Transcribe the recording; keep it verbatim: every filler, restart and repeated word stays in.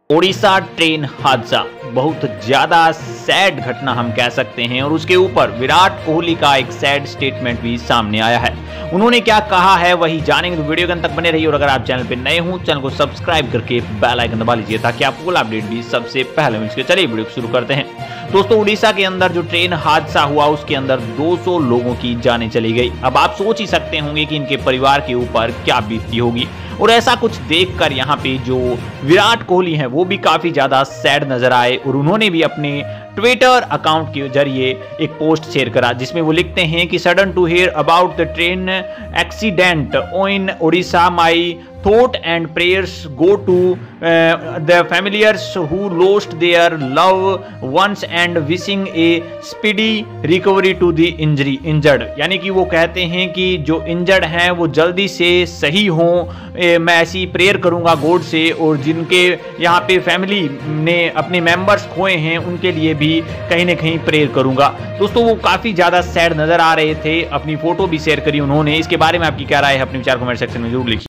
Odisha train हादसा बहुत ज्यादा सैड घटना हम कह सकते हैं और उसके ऊपर विराट कोहली का एक सैड स्टेटमेंट भी सामने आया है। उन्होंने क्या कहा है वही जानेंगे, तो वीडियो के अंत तक बने रहिए। और अगर आप चैनल पे नए हो चैनल को सब्सक्राइब करके बेल आइकन दबा लीजिए ताकि आपको फुल अपडेट भी सबसे पहले मिल सके। चलिए वीडियो शुरू करते हैं। दोस्तों, उड़ीसा के अंदर जो ट्रेन हादसा हुआ उसके अंदर दो सौ लोगों की जानें चली गई। अब आप सोच ही सकते होंगे कि इनके परिवार के ऊपर क्या बीतती होगी। और ऐसा कुछ देखकर यहाँ पे जो विराट कोहली हैं वो भी काफी ज्यादा सैड नजर आए और उन्होंने भी अपने ट्विटर अकाउंट के जरिए एक पोस्ट शेयर करा जिसमें वो लिखते हैं कि sudden to hear about the train accident in Odisha, my thought and prayers go to uh, the familiars who lost their loved ones and wishing a speedy recovery to the injury injured। यानी कि वो कहते हैं कि जो injured हैं वो जल्दी से सही हों, मैं ऐसी प्रेयर करूंगा गॉड से, और जिनके यहाँ पे फैमिली ने अपने मेंबर्स खोए हैं उनके लिए भी कहीं ना कहीं प्रेयर करूंगा। दोस्तों, वो काफ़ी ज़्यादा सैड नज़र आ रहे थे, अपनी फ़ोटो भी शेयर करी उन्होंने। इसके बारे में आपकी क्या राय है, अपने विचार कमेंट सेक्शन में जरूर लिखिए।